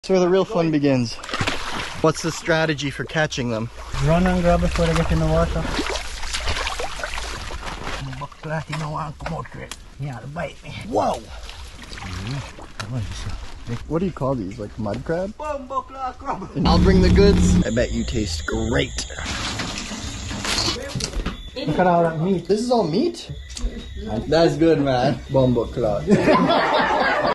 That's where the real fun begins. What's the strategy for catching them? Run and grab before they get in the water. Yeah, bite me. Whoa! What do you call these? Like mud crab? I'll bring the goods. I bet you taste great. Look at all that meat. This is all meat? That's good, man. Bumbo cloth.